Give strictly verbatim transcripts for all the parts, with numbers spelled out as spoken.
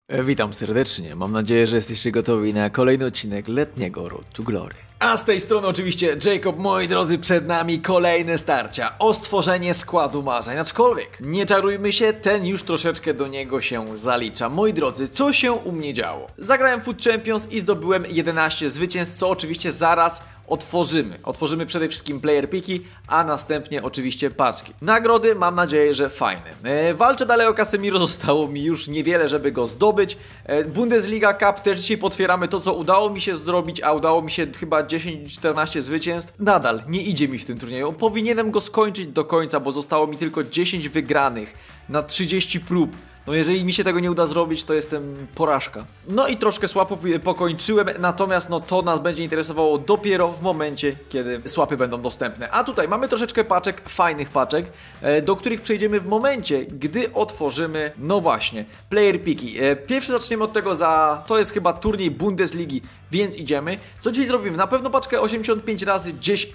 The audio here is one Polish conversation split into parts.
E, Witam serdecznie, mam nadzieję, że jesteście gotowi na kolejny odcinek letniego Road to Glory. A z tej strony oczywiście Jacob, moi drodzy, przed nami kolejne starcia o stworzenie składu marzeń, aczkolwiek nie czarujmy się, ten już troszeczkę do niego się zalicza. Moi drodzy, co się u mnie działo? Zagrałem Food Champions i zdobyłem jedenaście zwycięstw, co oczywiście zaraz otworzymy. Otworzymy przede wszystkim player piki, a następnie oczywiście paczki. Nagrody mam nadzieję, że fajne. E, walczę dalej o Casemiro, zostało mi już niewiele, żeby go zdobyć. E, Bundesliga Cup też dzisiaj potwieramy to, co udało mi się zrobić, a udało mi się chyba dziesięć czternaście zwycięstw. Nadal nie idzie mi w tym turnieju. Powinienem go skończyć do końca, bo zostało mi tylko dziesięć wygranych na trzydzieści prób. No jeżeli mi się tego nie uda zrobić, to jestem porażka. No i troszkę swapów pokończyłem, natomiast no to nas będzie interesowało dopiero w momencie, kiedy swapy będą dostępne. A tutaj mamy troszeczkę paczek, fajnych paczek, do których przejdziemy w momencie, gdy otworzymy, no właśnie, player piki. Pierwszy zaczniemy od tego za, to jest chyba turniej Bundesligi, więc idziemy. Co dzisiaj zrobimy? Na pewno paczkę osiemdziesiąt pięć razy gdzieś...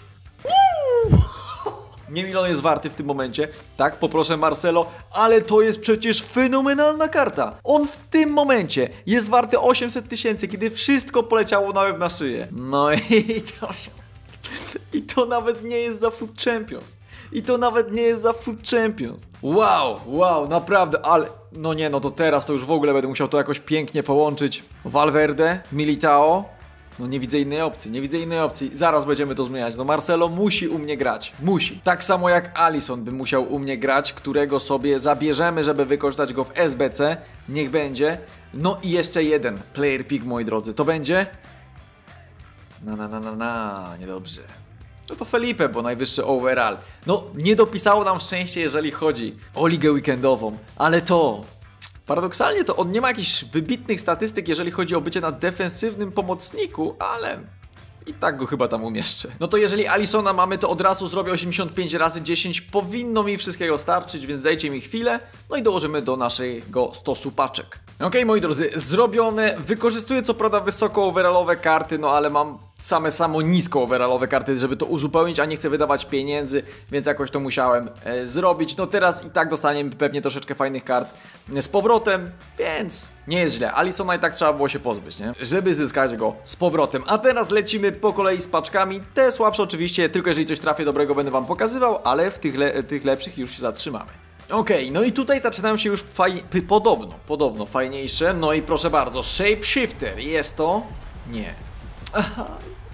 Nie wiem, ile on jest warty w tym momencie. Tak, poproszę Marcelo, ale to jest przecież fenomenalna karta. On w tym momencie jest warty osiemset tysięcy, kiedy wszystko poleciało nawet na szyję. No i to... I to nawet nie jest za Food Champions. I to nawet nie jest za Food Champions. Wow, wow, naprawdę, ale... No nie, no to teraz to już w ogóle będę musiał to jakoś pięknie połączyć. Valverde, Militao... No nie widzę innej opcji, nie widzę innej opcji. Zaraz będziemy to zmieniać. No Marcelo musi u mnie grać. Musi. Tak samo jak Alisson by musiał u mnie grać, którego sobie zabierzemy, żeby wykorzystać go w S B C. Niech będzie. No i jeszcze jeden player pick, moi drodzy. To będzie... Na na na na na, niedobrze. No to Felipe, bo najwyższy overall. No nie dopisało nam szczęście, jeżeli chodzi o ligę weekendową. Ale to... Paradoksalnie to on nie ma jakichś wybitnych statystyk, jeżeli chodzi o bycie na defensywnym pomocniku, ale i tak go chyba tam umieszczę. No to jeżeli Alissona mamy, to od razu zrobię osiemdziesiąt pięć razy dziesięć. Powinno mi wszystkiego starczyć, więc dajcie mi chwilę. No i dołożymy do naszego stosu paczek. Ok, moi drodzy, zrobione. Wykorzystuję co prawda wysoko overallowe karty, no ale mam same samo nisko overallowe karty, żeby to uzupełnić, a nie chcę wydawać pieniędzy, więc jakoś to musiałem e, zrobić. No teraz i tak dostaniemy pewnie troszeczkę fajnych kart z powrotem, więc nie jest źle. Alissona i tak trzeba było się pozbyć, nie? Żeby zyskać go z powrotem. A teraz lecimy po kolei z paczkami. Te słabsze oczywiście, tylko jeżeli coś trafię dobrego, będę wam pokazywał, ale w tych, le tych lepszych już się zatrzymamy. Okej, okay, no i tutaj zaczynają się już faj... podobno, podobno fajniejsze. No i proszę bardzo, Shapeshifter, jest to? Nie. Aha,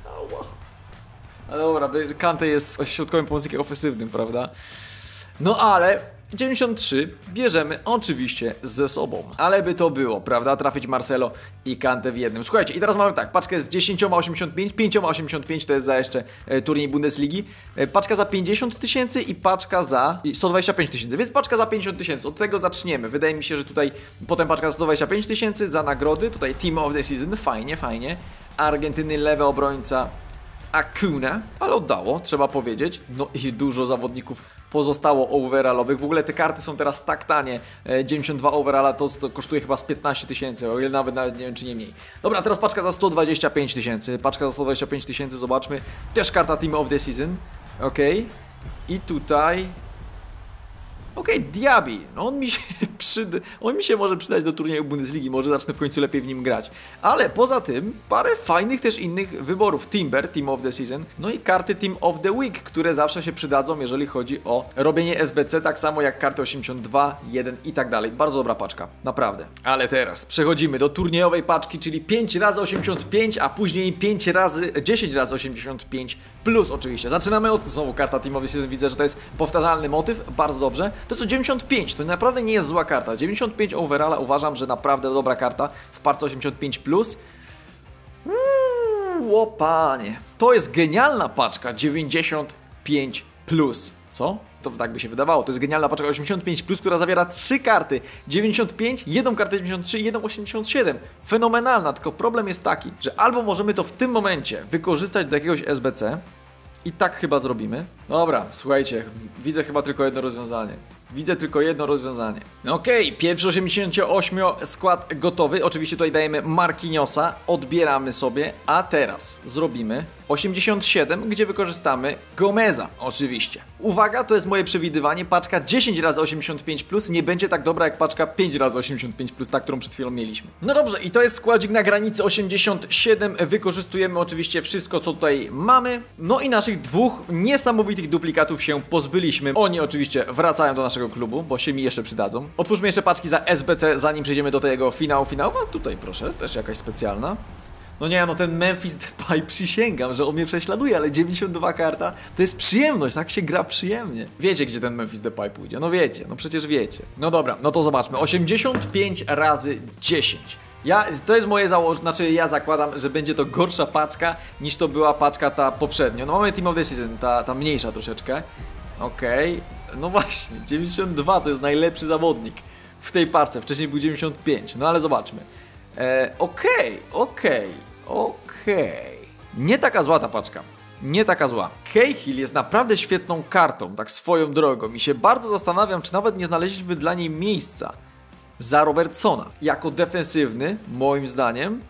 no dobra, Kante jest środkowym pomocnikiem ofensywnym, prawda? No ale... dziewięćdziesiąt trzy bierzemy oczywiście ze sobą. Ale by to było, prawda? Trafić Marcelo i Kante w jednym. Słuchajcie, i teraz mamy tak, paczkę z dziesięć osiemdziesiąt pięć, pięć osiemdziesiąt pięć to jest za jeszcze e, turniej Bundesligi. E, paczka za pięćdziesiąt tysięcy i paczka za sto dwadzieścia pięć tysięcy, więc paczka za pięćdziesiąt tysięcy. Od tego zaczniemy. Wydaje mi się, że tutaj potem paczka za sto dwadzieścia pięć tysięcy za nagrody. Tutaj Team of the Season, fajnie, fajnie. Argentyny, lewy obrońca Acuna, ale oddało, trzeba powiedzieć. No i dużo zawodników pozostało overallowych. W ogóle te karty są teraz tak tanie. dziewięćdziesiąt dwa overalla to, to kosztuje chyba z piętnaście tysięcy, o ile nawet, nawet nie wiem czy nie mniej. Dobra, teraz paczka za sto dwadzieścia pięć tysięcy. Paczka za sto dwadzieścia pięć tysięcy, zobaczmy. Też karta Team of the Season. Okej. Okay. I tutaj... Okej, okay, Diaby, no on mi się przyda, on mi się może przydać do turnieju Bundesligi, może zacznę w końcu lepiej w nim grać. Ale poza tym, parę fajnych też innych wyborów. Timber, Team of the Season, no i karty Team of the Week, które zawsze się przydadzą, jeżeli chodzi o robienie S B C, tak samo jak karty osiemdziesiąt dwa, jeden i tak dalej. Bardzo dobra paczka, naprawdę. Ale teraz przechodzimy do turniejowej paczki, czyli pięć razy osiemdziesiąt pięć, a później pięć razy, dziesięć razy osiemdziesiąt pięć plus oczywiście. Zaczynamy od, znowu karta Team of the Season, widzę, że to jest powtarzalny motyw, bardzo dobrze. To co dziewięćdziesiąt pięć, to naprawdę nie jest zła karta. dziewięćdziesiąt pięć overalla uważam, że naprawdę dobra karta w parce osiemdziesiąt pięć plus. Uuu, łopanie. To jest genialna paczka dziewięćdziesiąt pięć plus. Co? To tak by się wydawało. To jest genialna paczka osiemdziesiąt pięć plus, która zawiera trzy karty. dziewięćdziesiąt pięć, jedną kartę dziewięćdziesiąt trzy i jedną osiemdziesiąt siedem. Fenomenalna, tylko problem jest taki, że albo możemy to w tym momencie wykorzystać do jakiegoś S B C i tak chyba zrobimy. Dobra, słuchajcie, widzę chyba tylko jedno rozwiązanie. Widzę tylko jedno rozwiązanie. Okej, okay, pierwszy osiemdziesiąt osiem skład gotowy. Oczywiście tutaj dajemy Marquinhosa, odbieramy sobie, a teraz zrobimy osiemdziesiąt siedem, gdzie wykorzystamy Gomeza, oczywiście. Uwaga, to jest moje przewidywanie, paczka dziesięć razy osiemdziesiąt pięć plus nie będzie tak dobra jak paczka pięć razy osiemdziesiąt pięć plus, ta, którą przed chwilą mieliśmy. No dobrze, i to jest składzik na granicy osiemdziesiąt siedem, wykorzystujemy oczywiście wszystko, co tutaj mamy. No i naszych dwóch niesamowitych duplikatów się pozbyliśmy. Oni oczywiście wracają do naszego klubu, bo się mi jeszcze przydadzą. Otwórzmy jeszcze paczki za S B C, zanim przejdziemy do tego finału finału. A tutaj proszę, też jakaś specjalna. No nie, no ten Memphis Depay, przysięgam, że on mnie prześladuje, ale dziewięćdziesiąt dwa karta to jest przyjemność, tak się gra przyjemnie. Wiecie, gdzie ten Memphis Depay pójdzie? No wiecie, no przecież wiecie. No dobra, no to zobaczmy. osiemdziesiąt pięć razy dziesięć. Ja, to jest moje założenie, znaczy ja zakładam, że będzie to gorsza paczka niż to była paczka ta poprzednio. No mamy Team of the Season, ta, ta mniejsza troszeczkę. Okej, okay. No właśnie, dziewięćdziesiąt dwa to jest najlepszy zawodnik w tej paczce, wcześniej był dziewięćdziesiąt pięć, no ale zobaczmy. Eee, okej, okay, okej, okay, okej. Okay. Nie taka zła ta paczka. Nie taka zła. Cahill jest naprawdę świetną kartą, tak swoją drogą. I się bardzo zastanawiam, czy nawet nie znaleźliśmy dla niej miejsca za Robertsona. Jako defensywny, moim zdaniem,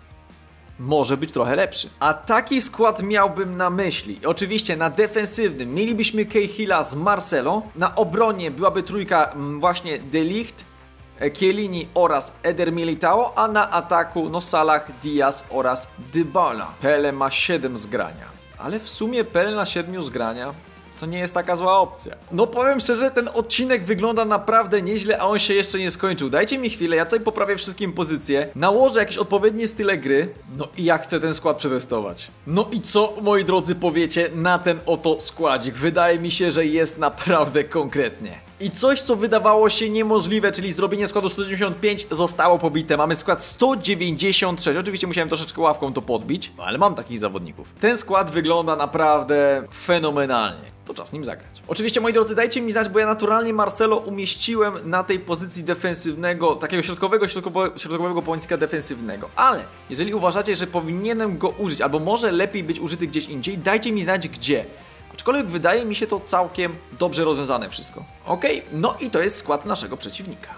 może być trochę lepszy. A taki skład miałbym na myśli. Oczywiście na defensywnym mielibyśmy Cahilla z Marcelo. Na obronie byłaby trójka właśnie De Ligt, Chiellini oraz Eder Militao, a na ataku no Salah, Diaz oraz Dybala. Pele ma siedem zgrania, ale w sumie Pele na siedmiu zgrania to nie jest taka zła opcja. No powiem szczerze, ten odcinek wygląda naprawdę nieźle, a on się jeszcze nie skończył. Dajcie mi chwilę, ja tutaj poprawię wszystkim pozycje, nałożę jakieś odpowiednie style gry, no i ja chcę ten skład przetestować. No i co, moi drodzy, powiecie na ten oto składzik? Wydaje mi się, że jest naprawdę konkretnie. I coś, co wydawało się niemożliwe, czyli zrobienie składu sto dziewięćdziesiąt pięć, zostało pobite. Mamy skład sto dziewięćdziesiąt sześć. Oczywiście musiałem troszeczkę ławką to podbić, no ale mam takich zawodników. Ten skład wygląda naprawdę fenomenalnie. To czas nim zagrać. Oczywiście, moi drodzy, dajcie mi znać, bo ja naturalnie Marcelo umieściłem na tej pozycji defensywnego, takiego środkowego, środkowego, środkowego pomocnika defensywnego. Ale jeżeli uważacie, że powinienem go użyć, albo może lepiej być użyty gdzieś indziej, dajcie mi znać gdzie. Aczkolwiek wydaje mi się to całkiem dobrze rozwiązane wszystko. Okej, okay, no i to jest skład naszego przeciwnika.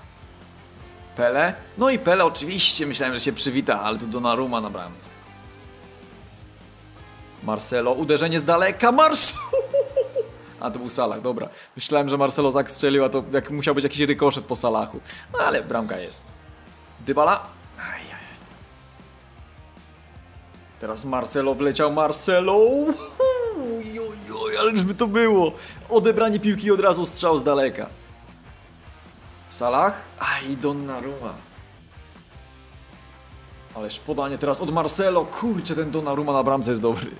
Pele. No i Pele oczywiście myślałem, że się przywita, ale tu Donnarumma na bramce. Marcelo, uderzenie z daleka, Marcelo! A to był Salah, dobra. Myślałem, że Marcelo tak strzelił, a to jak musiał być jakiś rykoszet po Salachu. No ale bramka jest. Dybala. Ajajaj. Teraz Marcelo wleciał, Marcelo! Ojoj, ale żeby to było! Odebranie piłki i od razu strzał z daleka. Salah? Aj, Donnarumma. Ależ podanie teraz od Marcelo. Kurczę, ten Donnarumma na bramce jest dobry.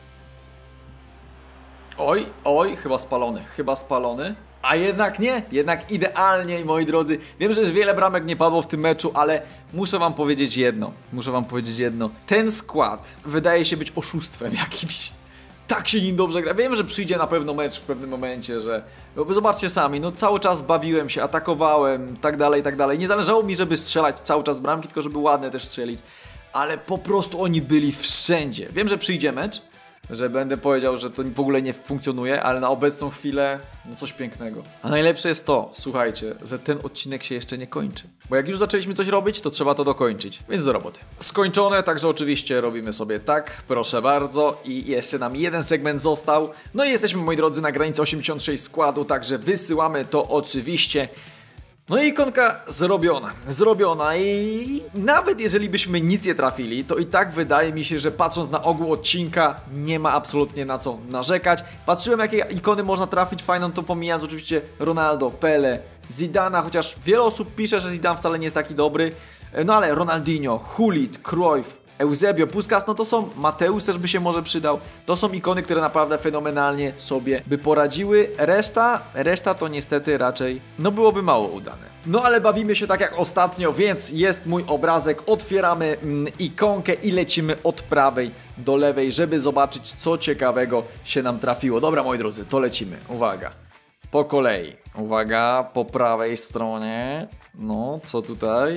Oj, oj, chyba spalony, chyba spalony. A jednak nie, jednak idealnie, moi drodzy. Wiem, że już wiele bramek nie padło w tym meczu, ale muszę wam powiedzieć jedno. Muszę wam powiedzieć jedno. Ten skład wydaje się być oszustwem jakimś. Tak się nim dobrze gra. Wiem, że przyjdzie na pewno mecz w pewnym momencie, że... Bo zobaczcie sami, no cały czas bawiłem się, atakowałem, tak dalej, tak dalej. Nie zależało mi, żeby strzelać cały czas bramki, tylko żeby ładne też strzelić. Ale po prostu oni byli wszędzie. Wiem, że przyjdzie mecz, że będę powiedział, że to w ogóle nie funkcjonuje, ale na obecną chwilę, no coś pięknego. A najlepsze jest to, słuchajcie, że ten odcinek się jeszcze nie kończy. Bo jak już zaczęliśmy coś robić, to trzeba to dokończyć. Więc do roboty. Skończone, także oczywiście robimy sobie tak, proszę bardzo. I jeszcze nam jeden segment został. No i jesteśmy, moi drodzy, na granicy osiemdziesiąt sześć składu, także wysyłamy to oczywiście. No i ikonka zrobiona, zrobiona i nawet jeżeli byśmy nic nie trafili, to i tak wydaje mi się, że patrząc na ogół odcinka nie ma absolutnie na co narzekać. Patrzyłem, jakie ikony można trafić, fajną to pomijając oczywiście Ronaldo, Pele, Zidana, chociaż wiele osób pisze, że Zidane wcale nie jest taki dobry. No ale Ronaldinho, Hulit, Cruyff, Eusebio, Puskas, no to są, Mateusz też by się może przydał. To są ikony, które naprawdę fenomenalnie sobie by poradziły. Reszta, reszta to niestety raczej, no byłoby mało udane. No ale bawimy się tak jak ostatnio, więc jest mój obrazek. Otwieramy mm, ikonkę i lecimy od prawej do lewej, żeby zobaczyć, co ciekawego się nam trafiło. Dobra, moi drodzy, to lecimy. Uwaga. Po kolei. Uwaga, po prawej stronie. No, co tutaj?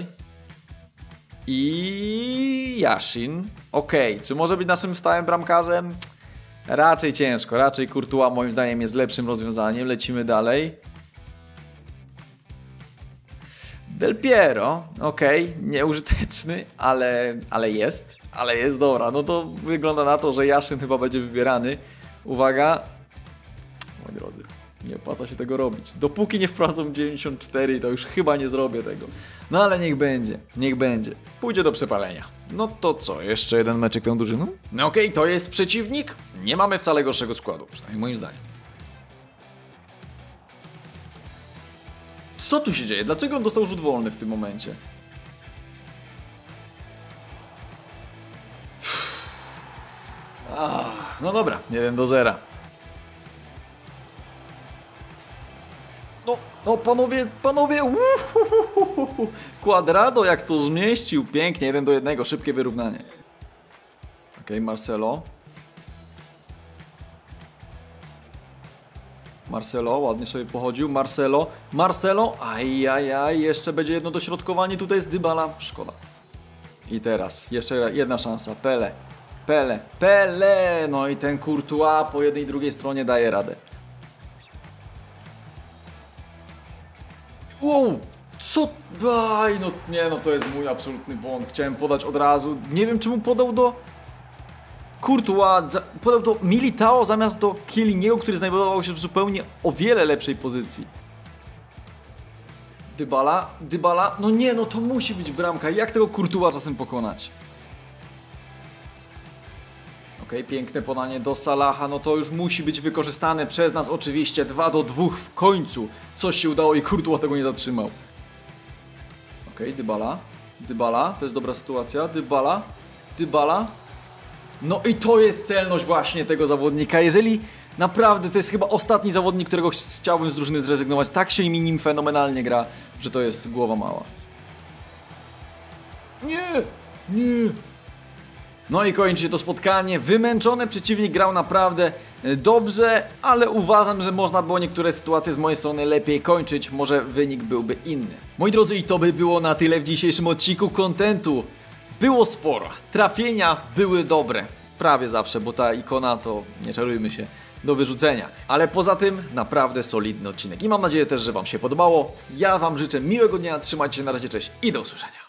I Yashin. Okej, okay. Czy może być naszym stałym bramkarzem? Raczej ciężko, raczej Courtois moim zdaniem jest lepszym rozwiązaniem. Lecimy dalej. Del Piero, okej, okay, nieużyteczny, ale, ale jest, ale jest, dobra, no to wygląda na to, że Jaszyn chyba będzie wybierany. Uwaga, moi drodzy, nie opłaca się tego robić. Dopóki nie wprowadzą dziewięćdziesiąt cztery, to już chyba nie zrobię tego. No ale niech będzie, niech będzie. Pójdzie do przepalenia. No to co, jeszcze jeden meczek tą drużyną? No okej, okay, to jest przeciwnik. Nie mamy wcale gorszego składu, przynajmniej moim zdaniem. Co tu się dzieje? Dlaczego on dostał rzut wolny w tym momencie? Ach, no dobra, jeden do zera. No, no panowie, panowie, uhuhuhu. Quadrado jak to zmieścił, pięknie, jeden do jednego, szybkie wyrównanie. Okej, okay, Marcelo. Marcelo, ładnie sobie pochodził, Marcelo, Marcelo, ajajaj, jeszcze będzie jedno dośrodkowanie, tutaj jest Dybala, szkoda. I teraz, jeszcze jedna szansa, Pele, Pele, Pele, no i ten Courtois po jednej i drugiej stronie daje radę. Wow, co, aj, no nie, no to jest mój absolutny błąd, chciałem podać od razu, nie wiem czemu podał do... Courtois podał to Militao zamiast do Chielliniego, który znajdował się w zupełnie o wiele lepszej pozycji. Dybala, Dybala, no nie, no to musi być bramka, jak tego Courtois czasem pokonać? Okej, okay, piękne podanie do Salaha, no to już musi być wykorzystane przez nas oczywiście, dwa do dwóch w końcu. Coś się udało i Courtois tego nie zatrzymał. Okej, okay, Dybala, Dybala, to jest dobra sytuacja, Dybala, Dybala. No i to jest celność właśnie tego zawodnika. Jeżeli naprawdę to jest chyba ostatni zawodnik, którego chciałbym z drużyny zrezygnować, tak się mi nim fenomenalnie gra, że to jest głowa mała. Nie, nie. No i kończy się to spotkanie. Wymęczony przeciwnik grał naprawdę dobrze, ale uważam, że można było niektóre sytuacje z mojej strony lepiej kończyć. Może wynik byłby inny. Moi drodzy, i to by było na tyle w dzisiejszym odcinku kontentu. Było sporo. Trafienia były dobre. Prawie zawsze, bo ta ikona to, nie czarujmy się, do wyrzucenia. Ale poza tym naprawdę solidny odcinek. I mam nadzieję też, że wam się podobało. Ja wam życzę miłego dnia, trzymajcie się, na razie, cześć i do usłyszenia.